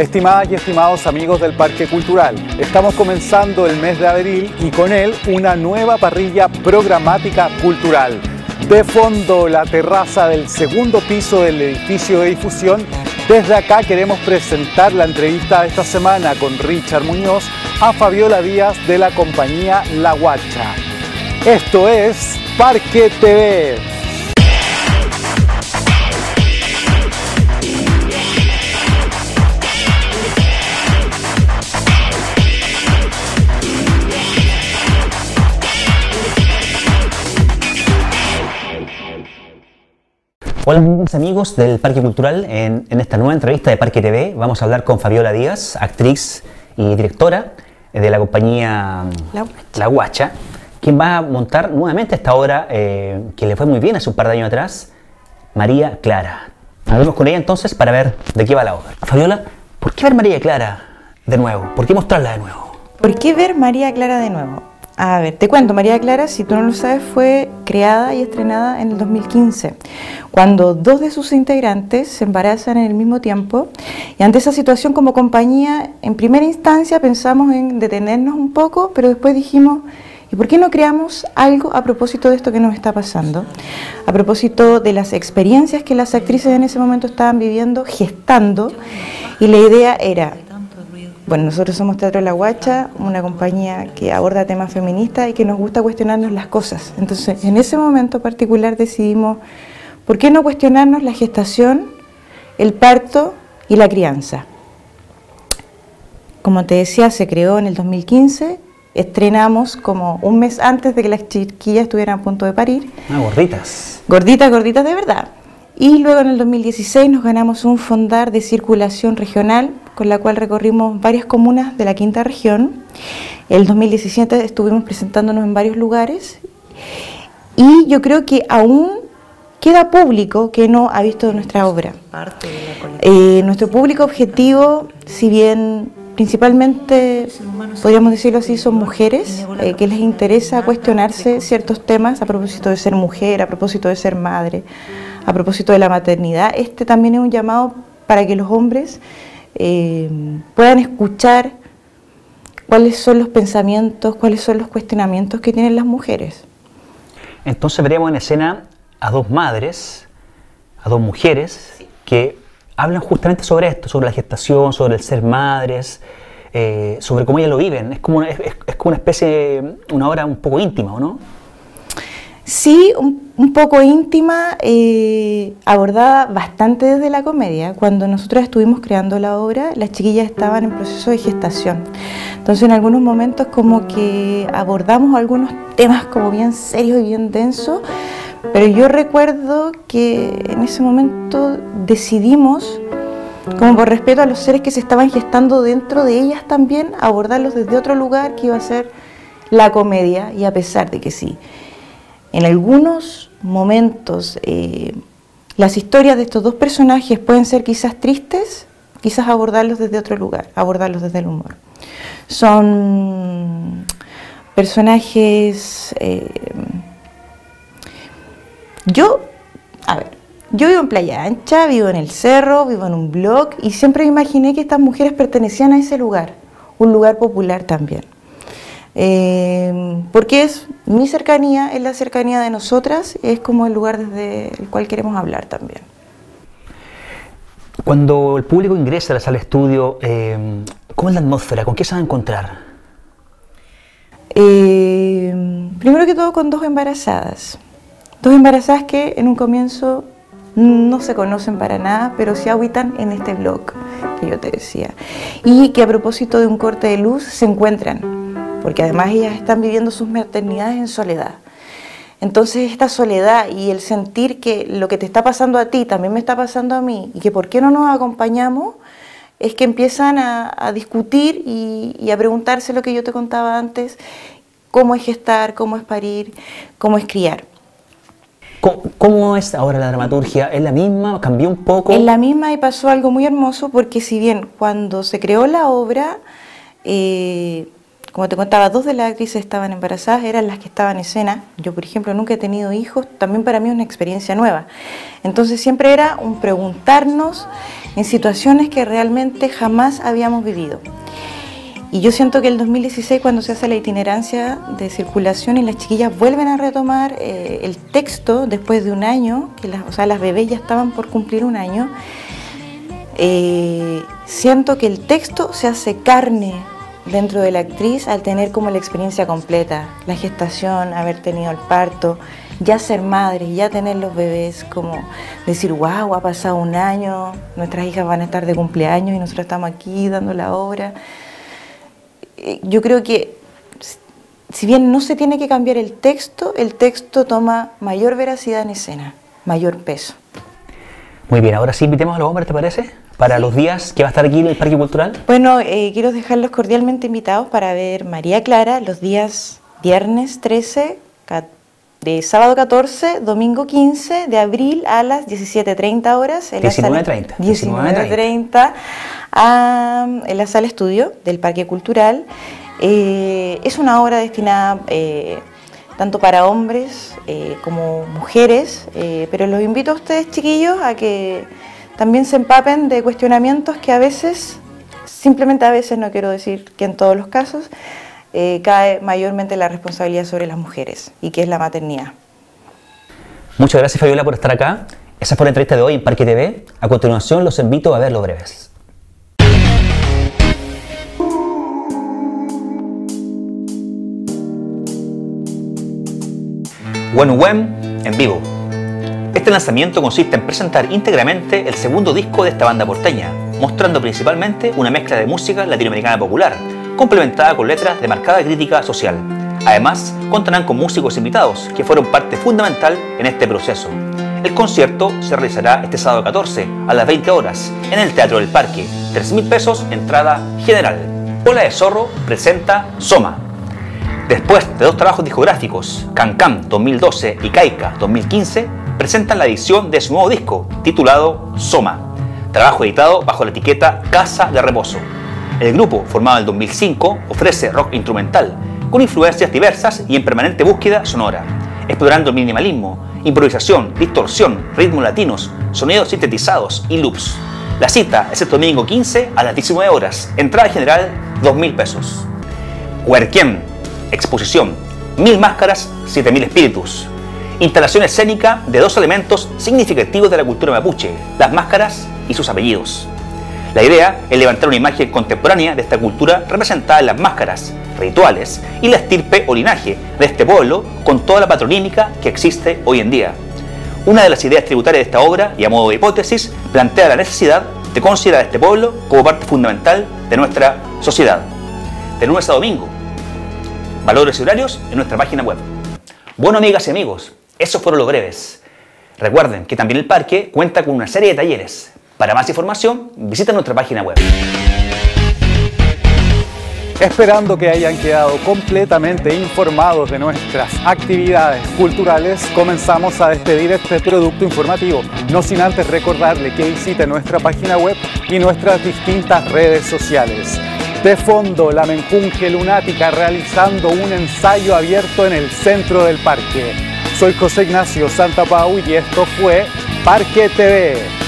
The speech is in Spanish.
Estimadas y estimados amigos del Parque Cultural, estamos comenzando el mes de abril y con él una nueva parrilla programática cultural. De fondo, la terraza del segundo piso del edificio de difusión. Desde acá queremos presentar la entrevista de esta semana con Richard Muñoz a Fabiola Díaz de la compañía La Guacha. Esto es Parque TV. Hola mis amigos del Parque Cultural, en esta nueva entrevista de Parque TV vamos a hablar con Fabiola Díaz, actriz y directora de la compañía La Guacha, quien va a montar nuevamente esta obra que le fue muy bien hace un par de años atrás, María Clara. Hablemos con ella entonces para ver de qué va la obra. Fabiola, ¿por qué ver María Clara de nuevo? ¿Por qué mostrarla de nuevo? ¿Por qué ver María Clara de nuevo? A ver, te cuento, María Clara, si tú no lo sabes, fue creada y estrenada en el 2015, cuando dos de sus integrantes se embarazan en el mismo tiempo, y ante esa situación como compañía, en primera instancia pensamos en detenernos un poco, pero después dijimos, ¿y por qué no creamos algo a propósito de esto que nos está pasando? A propósito de las experiencias que las actrices en ese momento estaban viviendo, gestando, y la idea era... Bueno, nosotros somos Teatro La Guacha, una compañía que aborda temas feministas y que nos gusta cuestionarnos las cosas. Entonces, en ese momento particular decidimos, ¿por qué no cuestionarnos la gestación, el parto y la crianza? Como te decía, se creó en el 2015, estrenamos como un mes antes de que las chiquillas estuvieran a punto de parir. Ah, gorditas. Gorditas de verdad. Y luego en el 2016 nos ganamos un fondar de circulación regional, con la cual recorrimos varias comunas de la quinta región. El 2017 estuvimos presentándonos en varios lugares y yo creo que aún queda público que no ha visto nuestra obra. Nuestro público objetivo, si bien principalmente, podríamos decirlo así, son mujeres que les interesa cuestionarse ciertos temas a propósito de ser mujer, a propósito de ser madre, a propósito de la maternidad. Este también es un llamado para que los hombres puedan escuchar cuáles son los pensamientos, cuáles son los cuestionamientos que tienen las mujeres. Entonces veremos en escena a dos madres, a dos mujeres que hablan justamente sobre esto, sobre la gestación, sobre el ser madres, sobre cómo ellas lo viven. Es como una especie, una obra un poco íntima, ¿o no? Sí, un poco íntima, abordada bastante desde la comedia. Cuando nosotros estuvimos creando la obra, las chiquillas estaban en proceso de gestación. Entonces en algunos momentos como que abordamos algunos temas como bien serios y bien densos, pero yo recuerdo que en ese momento decidimos, como por respeto a los seres que se estaban gestando dentro de ellas también, abordarlos desde otro lugar que iba a ser la comedia, y a pesar de que sí, en algunos momentos las historias de estos dos personajes pueden ser quizás tristes, quizás abordarlos desde otro lugar, abordarlos desde el humor. Son personajes... Yo vivo en Playa Ancha, vivo en el cerro, vivo en un blog y siempre imaginé que estas mujeres pertenecían a ese lugar, un lugar popular también. Porque es mi cercanía, es la cercanía de nosotras, es como el lugar desde el cual queremos hablar también. Cuando el público ingresa a la sala de estudio, ¿cómo es la atmósfera? ¿Con qué se va a encontrar? Primero que todo con dos embarazadas que en un comienzo no se conocen para nada, pero sí habitan en este blog que yo te decía, y que a propósito de un corte de luz se encuentran, porque además ellas están viviendo sus maternidades en soledad. Entonces esta soledad y el sentir que lo que te está pasando a ti también me está pasando a mí, y que por qué no nos acompañamos, es que empiezan a discutir y a preguntarse lo que yo te contaba antes, cómo es gestar, cómo es parir, cómo es criar. ¿Cómo es ahora la dramaturgia? ¿Es la misma? ¿Cambió un poco? Es la misma, y pasó algo muy hermoso, porque si bien cuando se creó la obra, como te contaba, 2 de las actrices estaban embarazadas, eran las que estaban en escena. Yo, por ejemplo, nunca he tenido hijos, también para mí es una experiencia nueva. Entonces siempre era un preguntarnos en situaciones que realmente jamás habíamos vivido. Y yo siento que el 2016, cuando se hace la itinerancia de circulación y las chiquillas vuelven a retomar el texto después de un año, que las bebés ya estaban por cumplir un año, siento que el texto se hace carne dentro de la actriz al tener como la experiencia completa, la gestación, haber tenido el parto, ya ser madre, ya tener los bebés, como decir, wow, ha pasado un año, nuestras hijas van a estar de cumpleaños y nosotros estamos aquí dando la obra. Yo creo que si bien no se tiene que cambiar el texto toma mayor veracidad en escena, mayor peso. Muy bien, ahora sí invitemos a los hombres, ¿te parece? Para los días que va a estar aquí en el Parque Cultural. Bueno, quiero dejarlos cordialmente invitados para ver María Clara los días viernes 13, de sábado 14, domingo 15 de abril a las 17:30 horas. 19:30. 19:30 en la sala estudio del Parque Cultural. Es una obra destinada tanto para hombres como mujeres, pero los invito a ustedes, chiquillos, a que también se empapen de cuestionamientos que a veces, simplemente a veces, no quiero decir que en todos los casos, cae mayormente la responsabilidad sobre las mujeres, y que es la maternidad. Muchas gracias, Fabiola, por estar acá. Esa fue la entrevista de hoy en Parque TV. A continuación los invito a ver Los Breves. Wen en vivo. Este lanzamiento consiste en presentar íntegramente el segundo disco de esta banda porteña, mostrando principalmente una mezcla de música latinoamericana popular, complementada con letras de marcada crítica social. Además, contarán con músicos invitados que fueron parte fundamental en este proceso. El concierto se realizará este sábado 14 a las 20 horas en el Teatro del Parque, 3.000 pesos entrada general. Cola de Zorro presenta Soma. Después de 2 trabajos discográficos, Can Can 2012 y Caica 2015, presentan la edición de su nuevo disco, titulado Soma, trabajo editado bajo la etiqueta Casa de Reposo. El grupo, formado en el 2005, ofrece rock instrumental, con influencias diversas y en permanente búsqueda sonora, explorando el minimalismo, improvisación, distorsión, ritmos latinos, sonidos sintetizados y loops. La cita es el domingo 15 a las 19 horas, entrada general 2.000 pesos. Huerquén, exposición, 1.000 máscaras, 7.000 espíritus. Instalación escénica de 2 elementos significativos de la cultura mapuche, las máscaras y sus apellidos. La idea es levantar una imagen contemporánea de esta cultura representada en las máscaras, rituales y la estirpe o linaje de este pueblo con toda la patronímica que existe hoy en día. Una de las ideas tributarias de esta obra, y a modo de hipótesis, plantea la necesidad de considerar a este pueblo como parte fundamental de nuestra sociedad. De lunes a domingo. Valores y horarios en nuestra página web. Bueno, amigas y amigos, esos fueron Los Breves. Recuerden que también el parque cuenta con una serie de talleres. Para más información, visita nuestra página web. Esperando que hayan quedado completamente informados de nuestras actividades culturales, comenzamos a despedir este producto informativo, no sin antes recordarle que visite nuestra página web y nuestras distintas redes sociales. De fondo, la Menjunje Lunática realizando un ensayo abierto en el centro del parque. Soy José Ignacio Santapau y esto fue Parque TV.